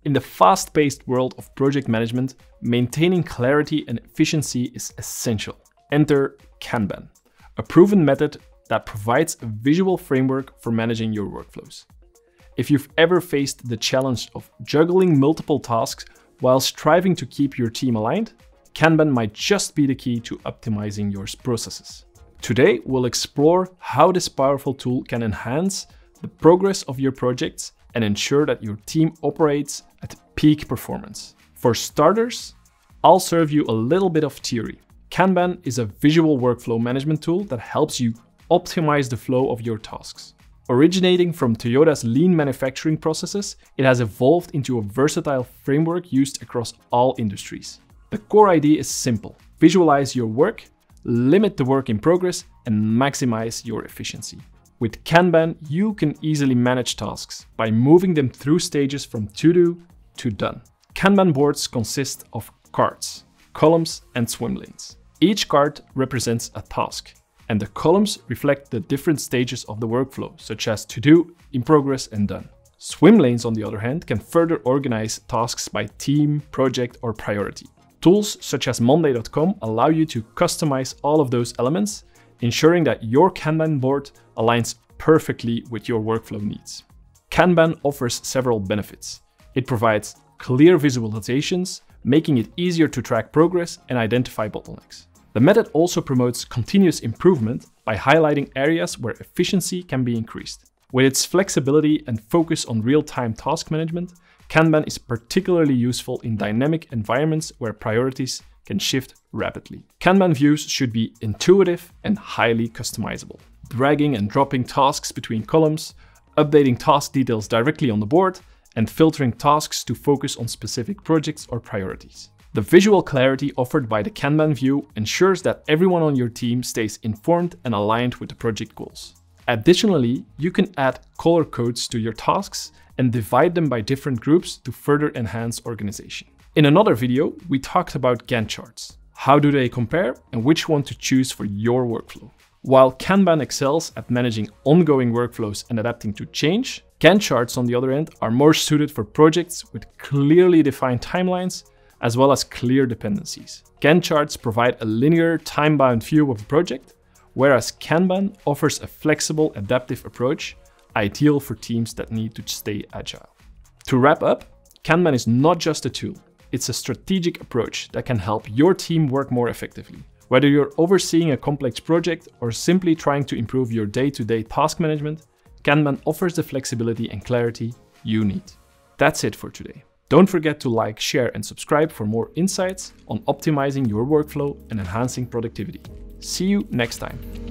In the fast-paced world of project management, maintaining clarity and efficiency is essential. Enter Kanban, a proven method that provides a visual framework for managing your workflows. If you've ever faced the challenge of juggling multiple tasks while striving to keep your team aligned, Kanban might just be the key to optimizing your processes. Today, we'll explore how this powerful tool can enhance the progress of your projects and ensure that your team operates at peak performance. For starters, I'll serve you a little bit of theory. Kanban is a visual workflow management tool that helps you optimize the flow of your tasks. Originating from Toyota's lean manufacturing processes, it has evolved into a versatile framework used across all industries. The core idea is simple: visualize your work, limit the work in progress, and maximize your efficiency. With Kanban, you can easily manage tasks by moving them through stages from to-do to done. Kanban boards consist of cards, columns, and swim lanes. Each card represents a task, and the columns reflect the different stages of the workflow, such as to-do, in progress, and done. Swim lanes, on the other hand, can further organize tasks by team, project, or priority. Tools such as Monday.com allow you to customize all of those elements, ensuring that your Kanban board aligns perfectly with your workflow needs. Kanban offers several benefits. It provides clear visualizations, making it easier to track progress and identify bottlenecks. The method also promotes continuous improvement by highlighting areas where efficiency can be increased. With its flexibility and focus on real-time task management, Kanban is particularly useful in dynamic environments where priorities can shift rapidly. Kanban views should be intuitive and highly customizable. Dragging and dropping tasks between columns, updating task details directly on the board, and filtering tasks to focus on specific projects or priorities. The visual clarity offered by the Kanban view ensures that everyone on your team stays informed and aligned with the project goals. Additionally, you can add color codes to your tasks and divide them by different groups to further enhance organization. In another video, we talked about Gantt charts. How do they compare and which one to choose for your workflow? While Kanban excels at managing ongoing workflows and adapting to change, Gantt charts, on the other hand, are more suited for projects with clearly defined timelines as well as clear dependencies. Gantt charts provide a linear, time-bound view of a project, whereas Kanban offers a flexible, adaptive approach, ideal for teams that need to stay agile. To wrap up, Kanban is not just a tool. It's a strategic approach that can help your team work more effectively. Whether you're overseeing a complex project or simply trying to improve your day-to-day task management, Kanban offers the flexibility and clarity you need. That's it for today. Don't forget to like, share, and subscribe for more insights on optimizing your workflow and enhancing productivity. See you next time.